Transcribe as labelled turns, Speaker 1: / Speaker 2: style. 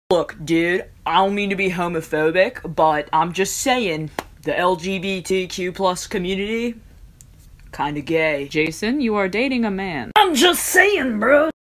Speaker 1: Look, dude, I don't mean to be homophobic, but I'm just saying, the LGBTQ plus community, kinda gay.
Speaker 2: Jason, you are dating a man.
Speaker 1: I'm just saying, bro.